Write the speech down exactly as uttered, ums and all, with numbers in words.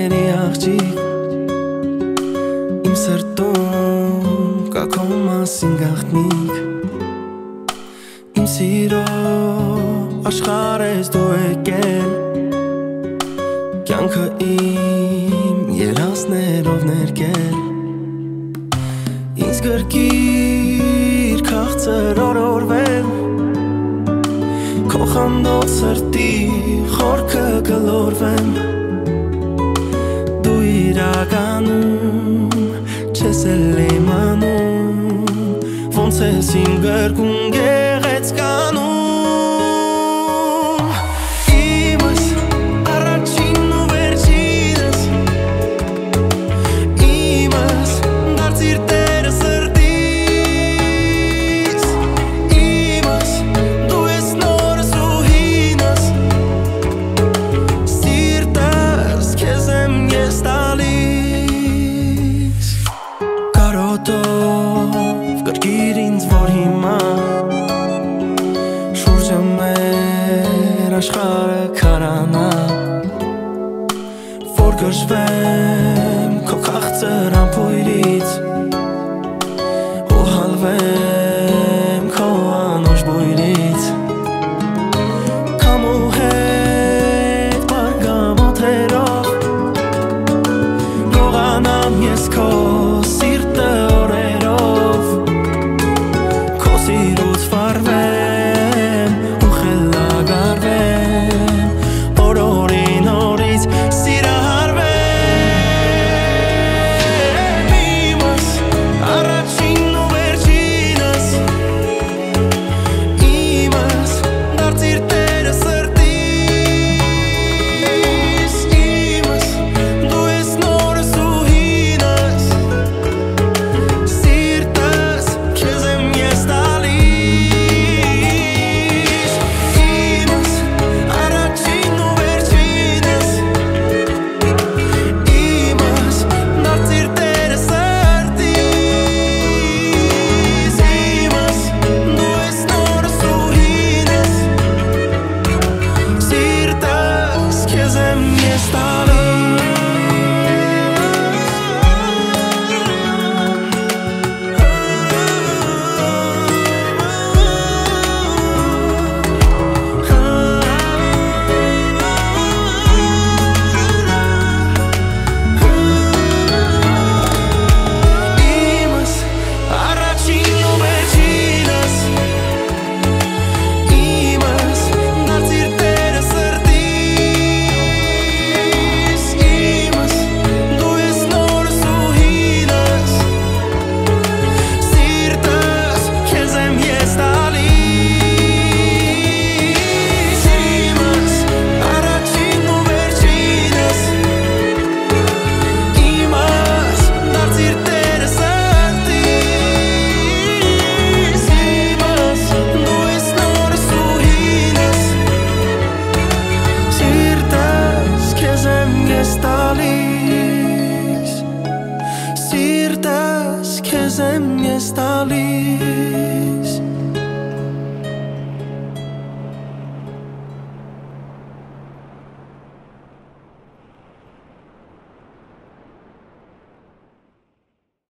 Սիրտների աղջիկ Իմ սրտում կա քո մասին գաղտնիք Իմ սիրո աշխարհ ես դու եկել Կյանքը իմ երազներով ներկել Ինձ գրկիր քաղցր օրորվեմ Քո խանդով սրտի խորքը գլորվեմ Դու իրականում չես էլ իմանում Ոնց ես իմ գրկում գեղեցկանում Իմս առաջինն ու վերջինս Իմս դարձիր տերը սրտիս Իմս դու ես նորս ու հինս Սիրտս քեզ եմ ես տալիս Կարոտով գրկիր ինձ որ հիմա Շուրջը մեր աշխարհը քարանա Որ գժվեմ քո քաղցր ամփոյրից Ու հալվեմ քո անուշ բույրից Քամու հետ բարգավաթերով Լողանամ ես քո սիրտը օրերով Քո սիրուց վարվեմ ու խելագարվեմ Օրորին օրից սիրահարվեմ Իմս առաջինն ու վերջինս Իմս դարձիր տերը սրտիս Իմս դու ես նորս ու հինս Սիրտս քեզ եմ ես տալիս Իմս առաջինն ու վերջինս Իմս դարձիր տերը սրտիս Իմս դու ես նորս ու հինս Սիրտս քեզ եմ ես տալիս Իմս առաջինն ու վերջինս Իմս դարձիր տերը սրտիս Իմս դու ես նորս ու հինս Սիրտս քեզ եմ ես տալիս Իմս առաջինն ու վերջինս Իմս դարձիր տերը սրտիս Իմս դու ես նորս ու հինս Սիրտս քեզ եմ ես տալիս Սիրտս քեզ եմ ես տալիս